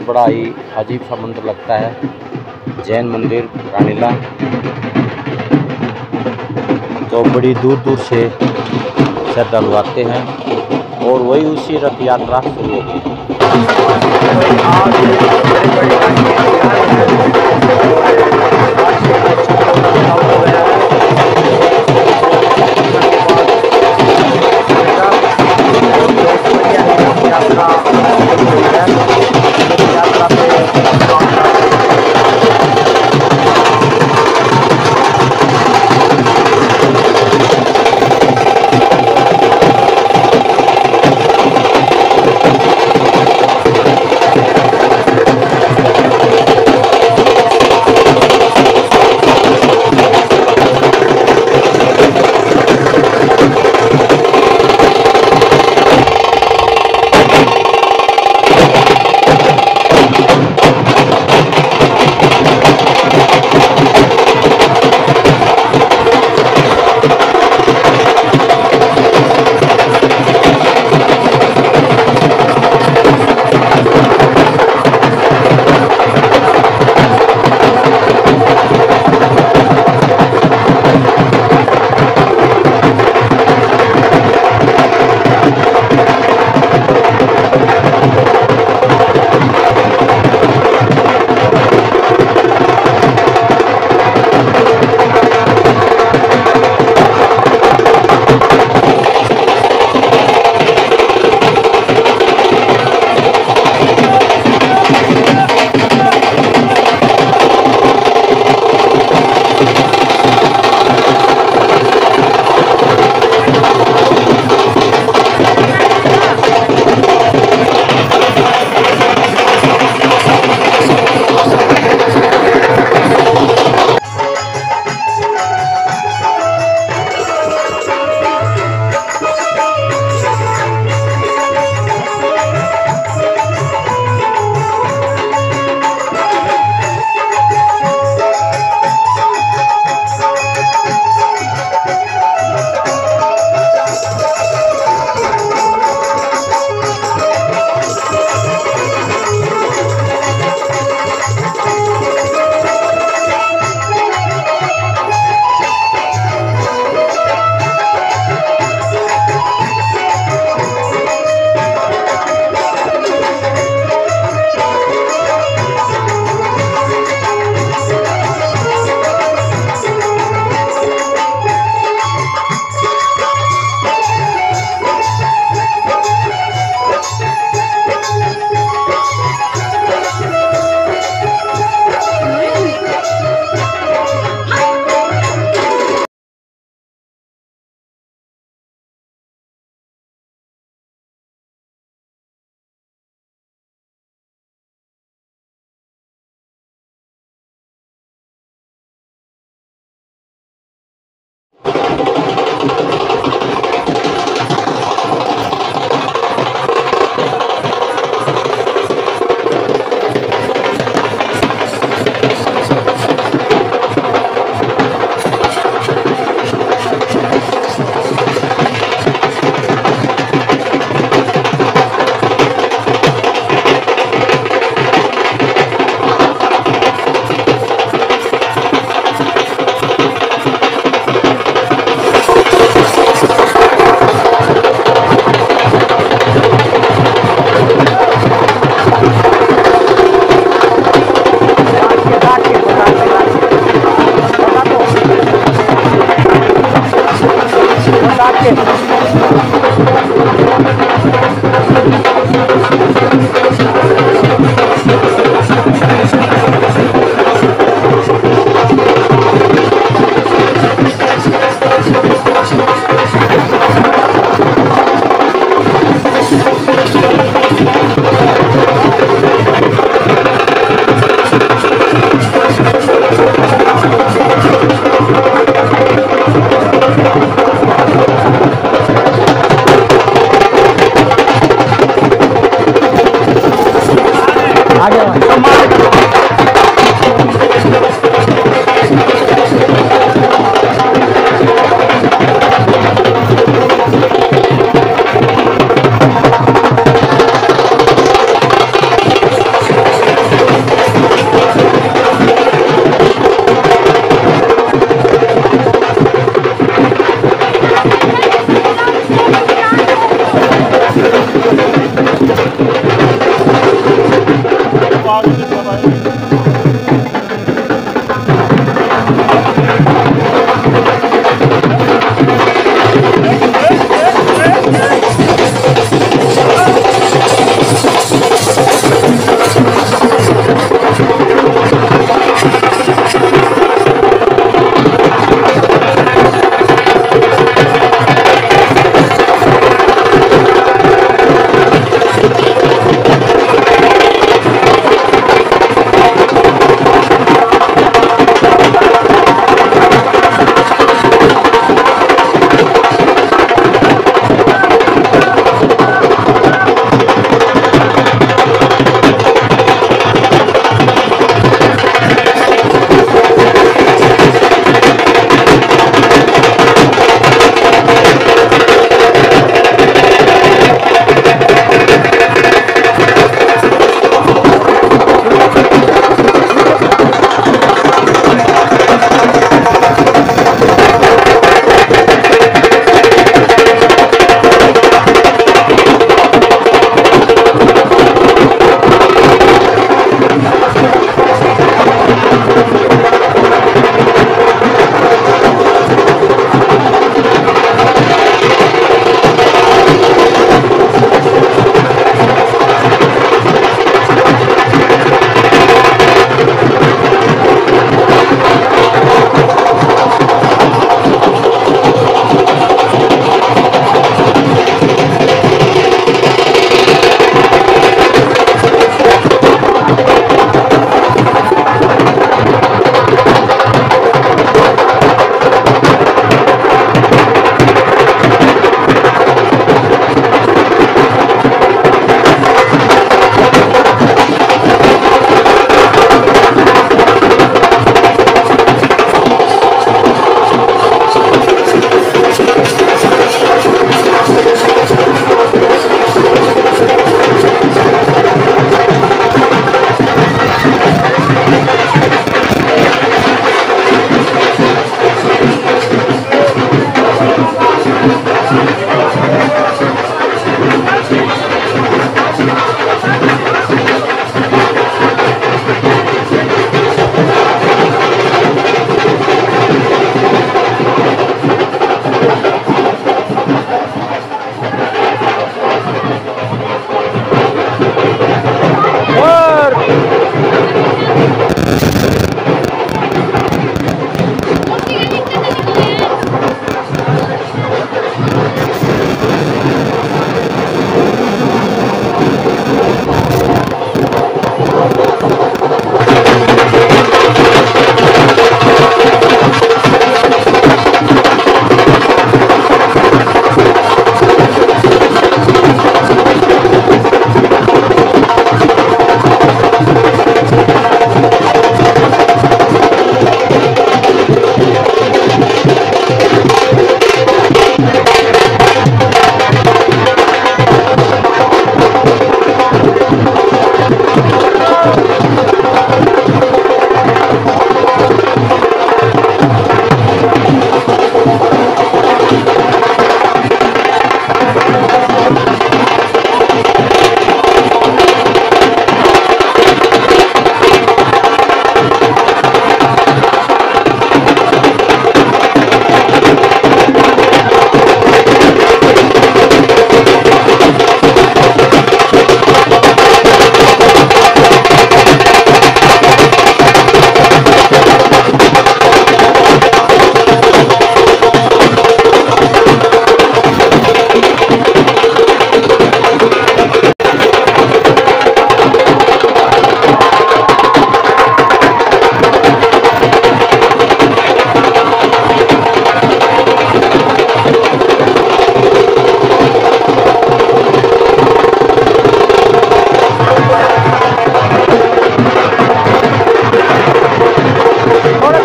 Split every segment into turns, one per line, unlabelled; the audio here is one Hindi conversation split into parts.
बड़ा ही अजीब सा मंदिर लगता है, जैन मंदिर रानीला। तो बड़ी दूर दूर से श्रद्धालु आते हैं और वही उसी रथ यात्रा शुरू होती है।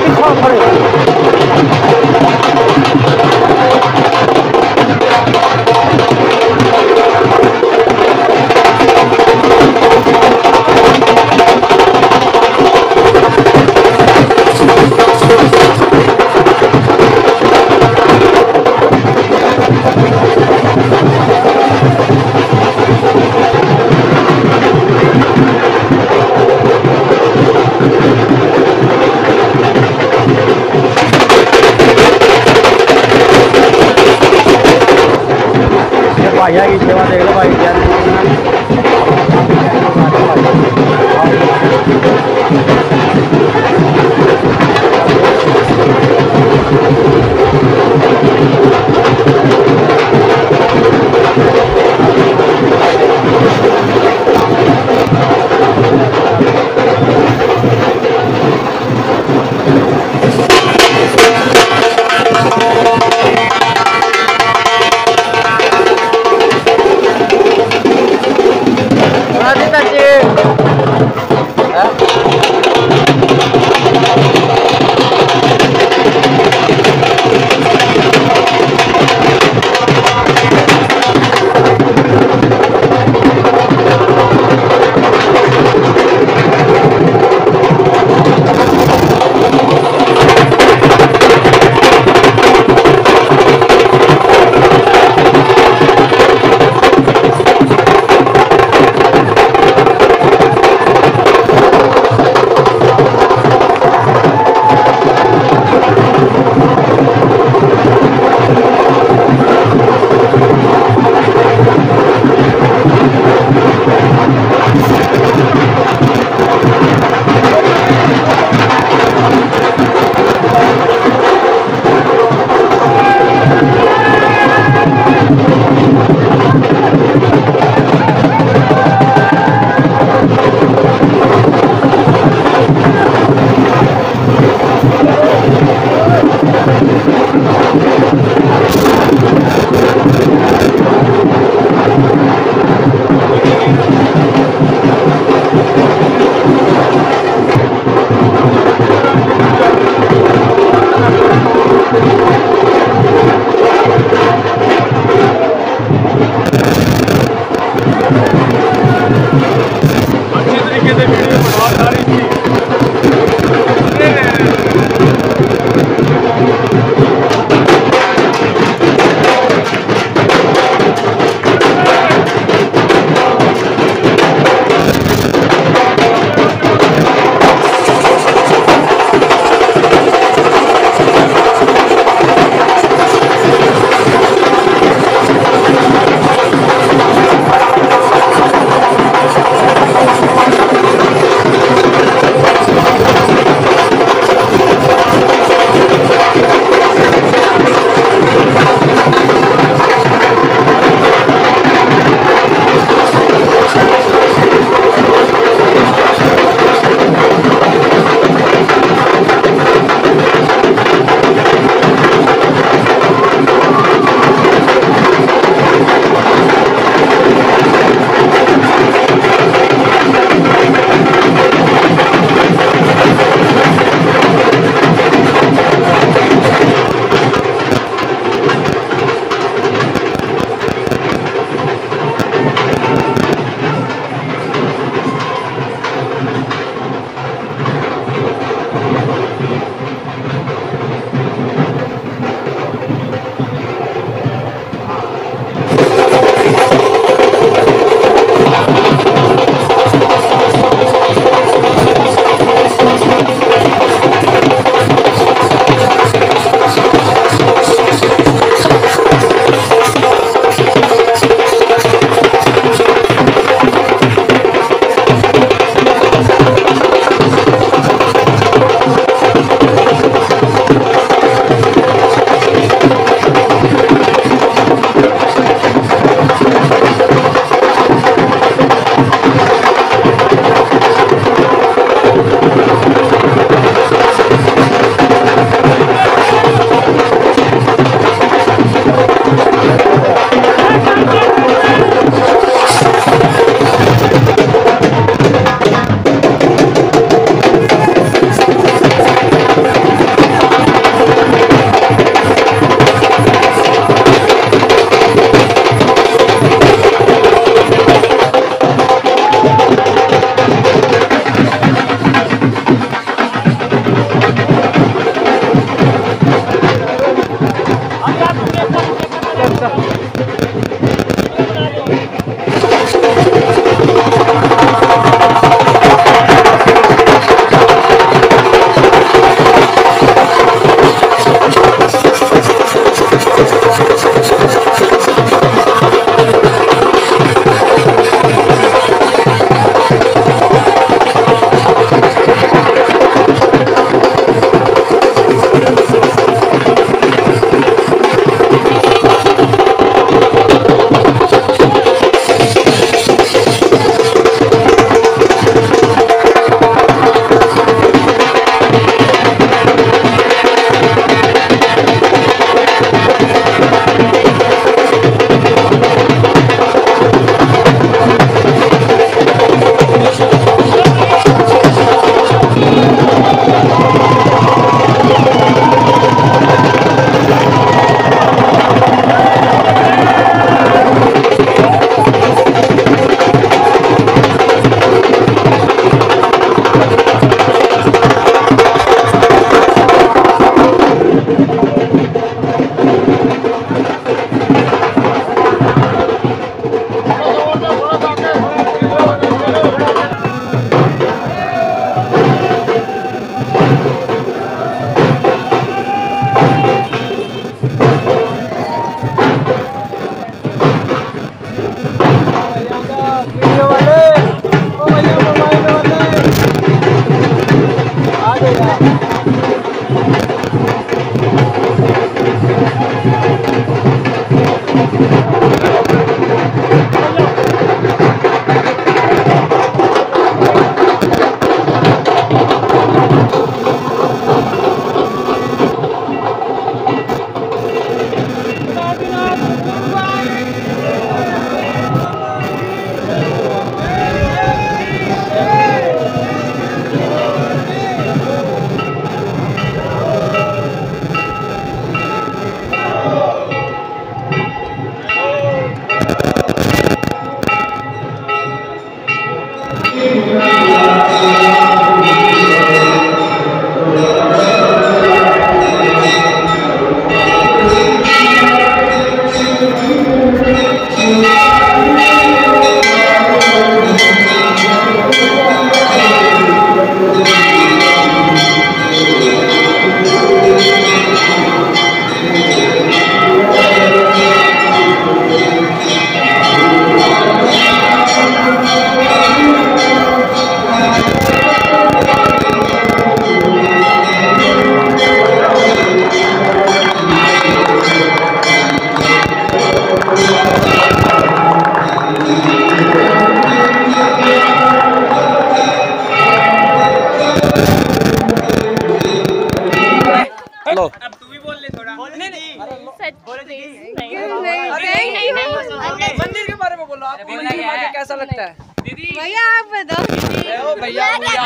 भैया की सेवा देख लो भाई क्या लो
अब तू भी बोल ले थोड़ा। नहीं
मंदिर के बारे में बोलो, आपको मंदिर में आके कैसा लगता है?
दीदी
भैया आप बताओ।
भैया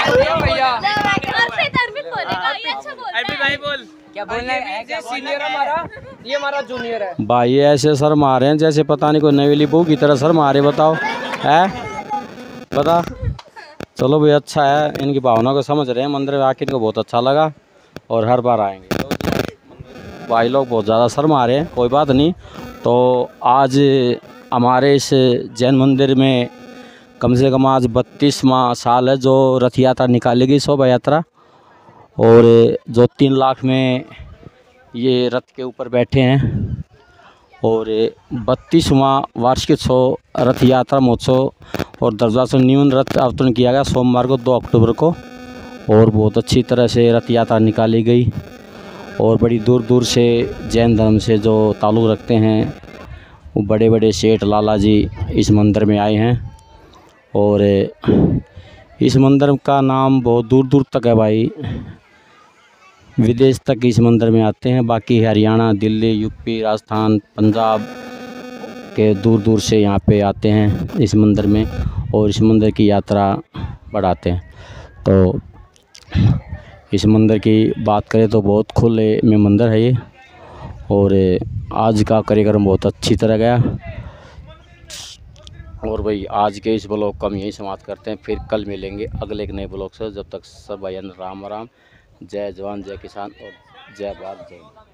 अभी भाई बोल।
क्या बोलना है? ये सीनियर हमारा, ये हमारा जूनियर है।
भाई ऐसे सर मारे हैं जैसे पता नहीं कोई नवेली बहू की तरह सर मारे। बताओ है बता। चलो भाई अच्छा है, इनकी भावना को समझ रहे हैं। मंदिर में आके इनको बहुत अच्छा लगा और हर बार आएंगे। भाई लोग बहुत ज़्यादा सर मारे हैं, कोई बात नहीं। तो आज हमारे इस जैन मंदिर में कम से कम आज 32वां साल है जो रथ यात्रा निकाली गई, शोभा यात्रा। और जो 3 लाख में ये रथ के ऊपर बैठे हैं। और 32वां वार्षिकोत्सव रथ यात्रा महोत्सव और दर्जा न्यून रथ अवतरण किया गया सोमवार को 2 अक्टूबर को। और बहुत अच्छी तरह से रथ यात्रा निकाली गई। और बड़ी दूर दूर से जैन धर्म से जो ताल्लुक़ रखते हैं वो बड़े बड़े सेठ लाला जी इस मंदिर में आए हैं। और इस मंदिर का नाम बहुत दूर दूर तक है भाई, विदेश तक इस मंदिर में आते हैं। बाकी हरियाणा, दिल्ली, यूपी, राजस्थान, पंजाब के दूर दूर से यहाँ पे आते हैं इस मंदिर में और इस मंदिर की यात्रा बढ़ाते हैं। तो इस मंदिर की बात करें तो बहुत खुले में मंदिर है ये। और आज का कार्यक्रम बहुत अच्छी तरह गया। और भाई आज के इस ब्लॉग को हम यहीं समाप्त करते हैं, फिर कल मिलेंगे अगले एक नए ब्लॉग से। जब तक सब भाई राम राम, जय जवान जय किसान और जय भारत जय।